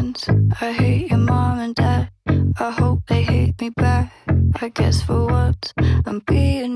friends. I hate your mom and dad. I hope they hate me back. I guess for once I'm being